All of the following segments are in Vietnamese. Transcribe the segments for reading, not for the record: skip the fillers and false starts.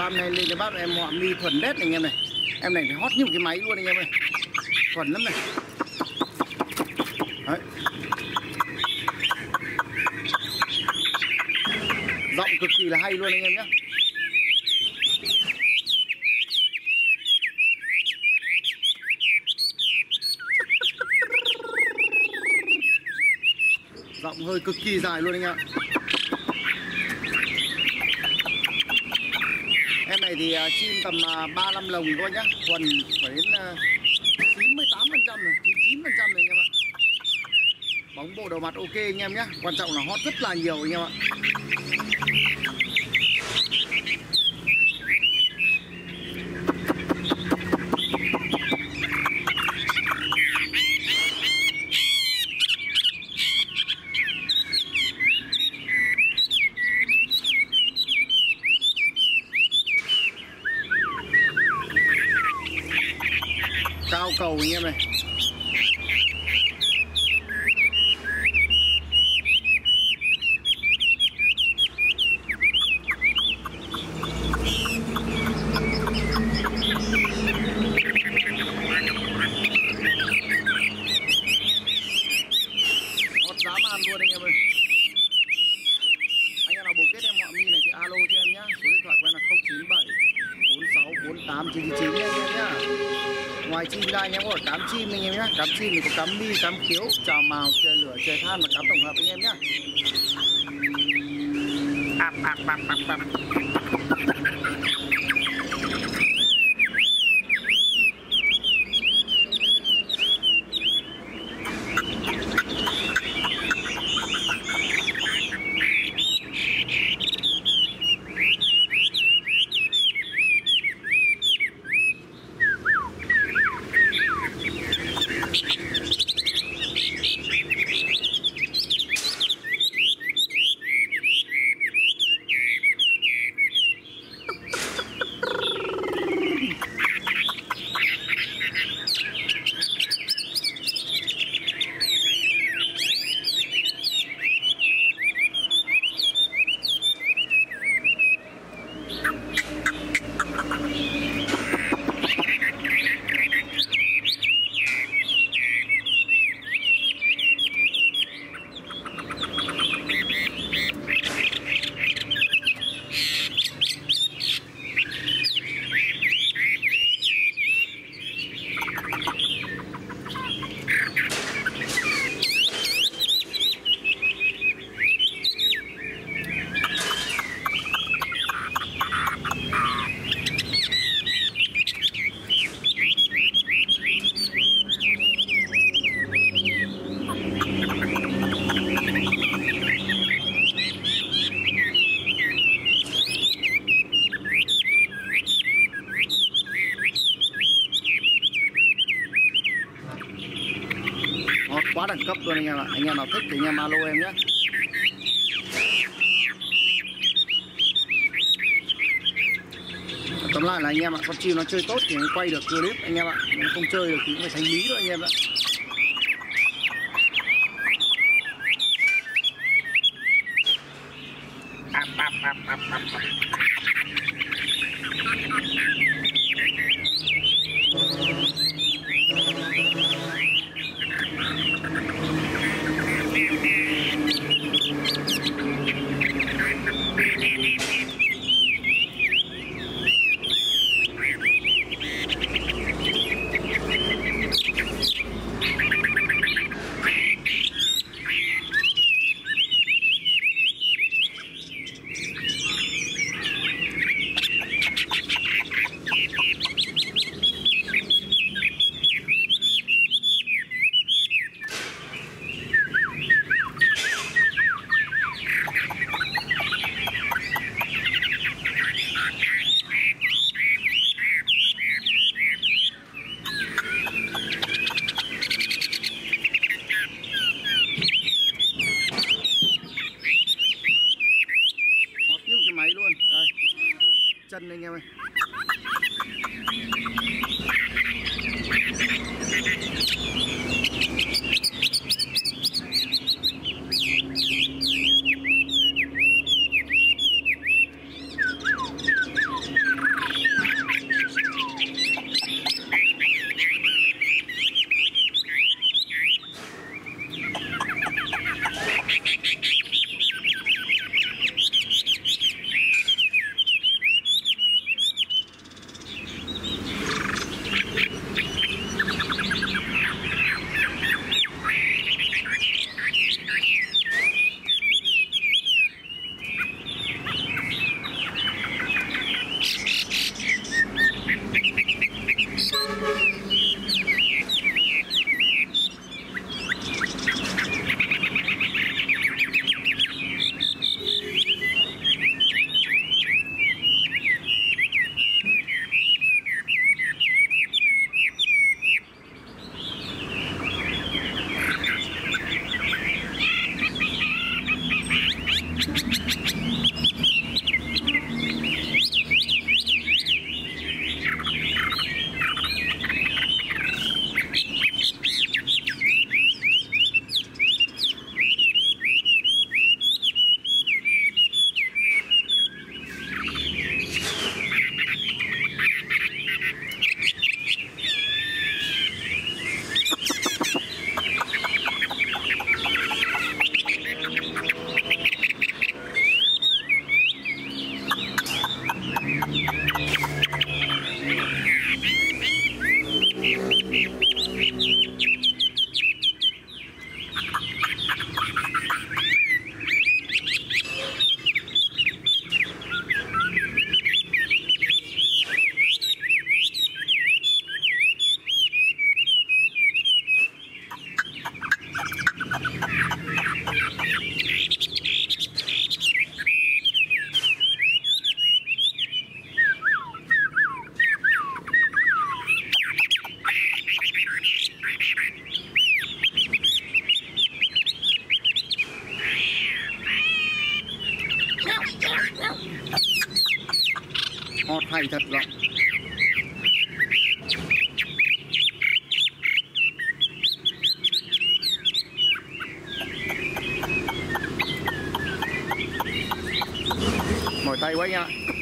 hôm nay lên cho bác em họa mi thuần đét này anh em này. Em này phải hót như một cái máy luôn anh em ơi. Thuần lắm này. Đấy. Giọng cực kỳ là hay luôn anh em nhé. Giọng hơi cực kỳ dài luôn anh em. Em này thì chim tầm 35 lồng thôi nhá. Thuần phải đến 98% rồi, 99% rồi anh em ạ. Bóng bộ đầu mặt ok anh em nhé. Quan trọng là hót rất là nhiều anh em ạ. Cao cầu anh em này. Hót dã man luôn anh em ơi. Anh em nào bồ kết em họa mi này thì alo cho em nhá. Số điện thoại của em là 097 46 48 999 anh em nhá. Ngoài chim ra anh em có cám chim anh em nhá. Cám chim thì có cám mi, cám khiếu, trào mào, trời lửa, trời than và cám tổng hợp anh em nhá. Quá đẳng cấp luôn anh em ạ. Anh em nào thích thì anh em alo em nhé. Tóm lại là anh em ạ, con chim nó chơi tốt thì mới quay được clip anh em ạ. Nếu không chơi được thì cũng phải thanh lý thôi anh em ạ. hay thật rồi. Mỏi tay quá nha.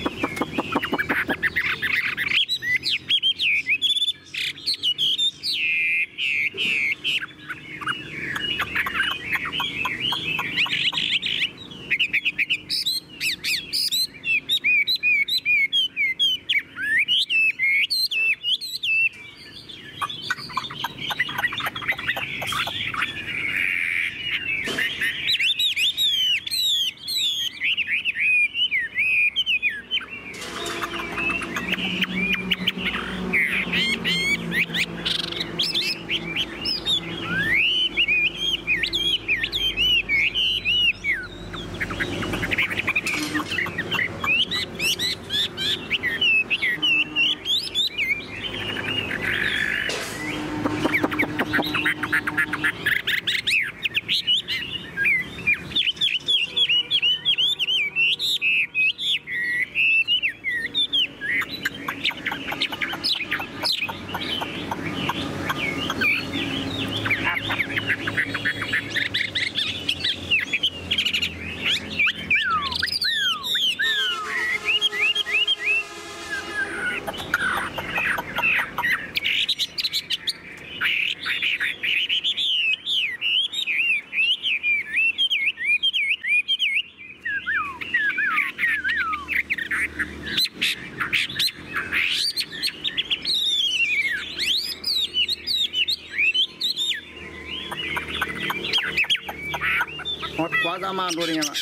Hot quá dã man luôn anh em ạ.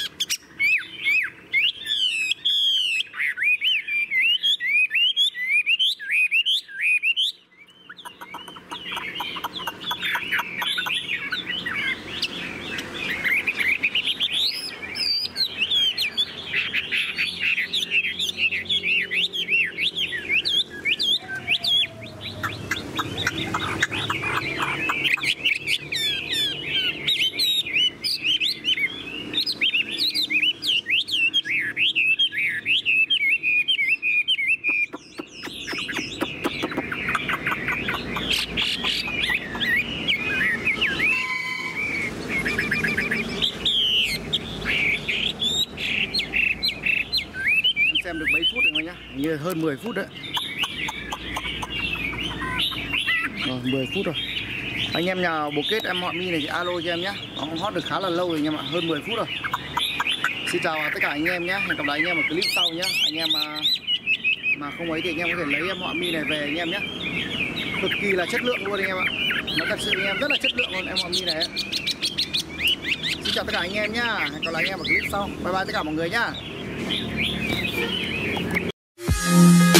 Xem được mấy phút rồi nhá, như hơn 10 phút đấy. Rồi 10 phút rồi. Anh em nhà bồ kết em họ mi này thì alo cho em nhé. Nó cũng hot được khá là lâu rồi anh em ạ, hơn 10 phút rồi. Xin chào tất cả anh em nhé, hẹn gặp lại anh em ở clip sau nhé. Anh em mà không ấy thì anh em có thể lấy em họ mi này về anh em nhé. Cực kỳ là chất lượng luôn anh em ạ. Nó thật sự anh em rất là chất lượng luôn em họ mi này ấy. Xin chào tất cả anh em nhá, hẹn gặp lại anh em ở clip sau. Bye bye tất cả mọi người nhá.